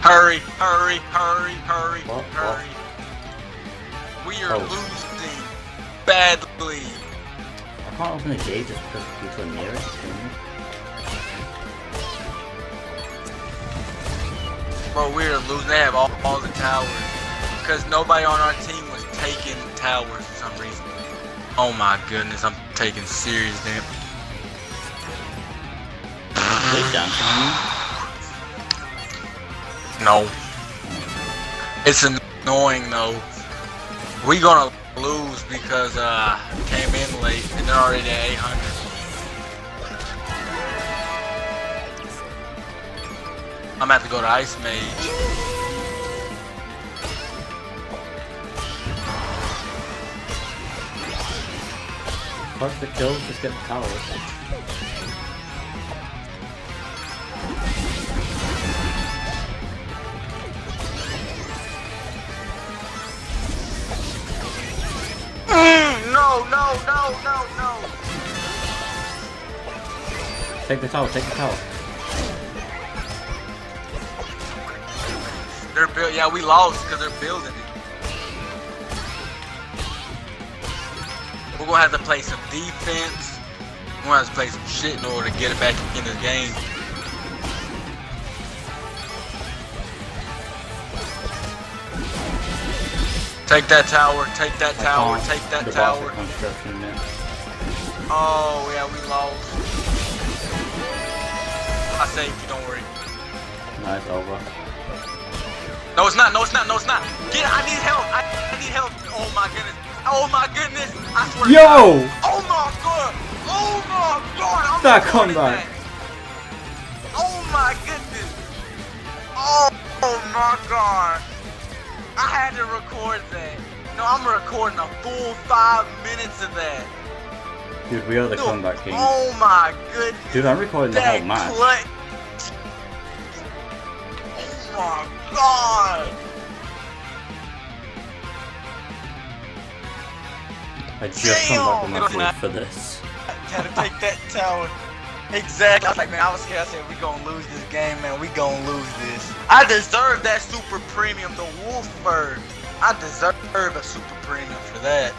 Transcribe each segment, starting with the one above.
Hurry, hurry, hurry, hurry, What? hurry. We are losing badly. I can't open the gate just because people are near it. Bro, we are losing. They have all the towers. Because nobody on our team was taking towers for some reason. Oh my goodness, I'm taking serious damage. They dancing on you? No. It's annoying though. We gonna lose because came in late and they're already at 800. I'm gonna have to go to Ice Mage. First the kills, just get the towers. No. Take the tower, take the tower. They're built. Yeah, we lost because they're building it. We're gonna have to play some defense. We're gonna have to play some shit in order to get it back in the game. Take that tower, take that tower, take that tower. Oh, yeah, we lost. I saved you, don't worry. No, it's over. No, it's not, no, it's not, no, it's not. Get it, I need help, I need help. Oh my goodness, oh my goodness. I swear to Yo! God. Oh my God, oh my God. I'm that comeback. Oh my goodness. Oh my God. I had to record that. No, I'm recording a full 5 minutes of that. Dude, we are the comeback king. Oh my goodness. Dude, I'm recording the whole match. Oh my God. I just come back on my feet for this. Had to take that tower. Exactly. I was like, man, I was scared. I said, we gonna lose this game, man. We gonna lose this. I deserve that super premium, the wolf fur. I deserve a super premium for that.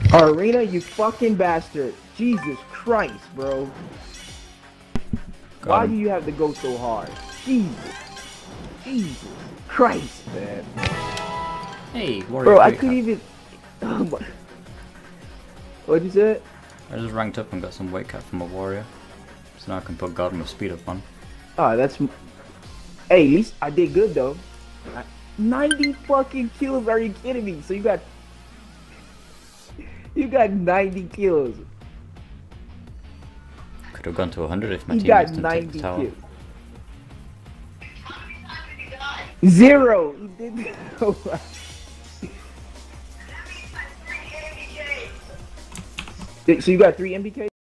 Arena, you fucking bastard. Jesus Christ, bro. Why do you have to go so hard? Jesus. Jesus Christ, man. Hey, warrior. Bro, I couldn't even... Oh my... What'd you say? I just ranked up and got some weight cap from a warrior. So now I can put Garden with speed up on. Oh, that's... Hey, at least I did good, though. 90 fucking kills, are you kidding me? So you got... You got 90 kills. Could have gone to 100 if my You teammates got didn't take 90 the tower. kills. 0! He didn't... So you got 3 MBKs?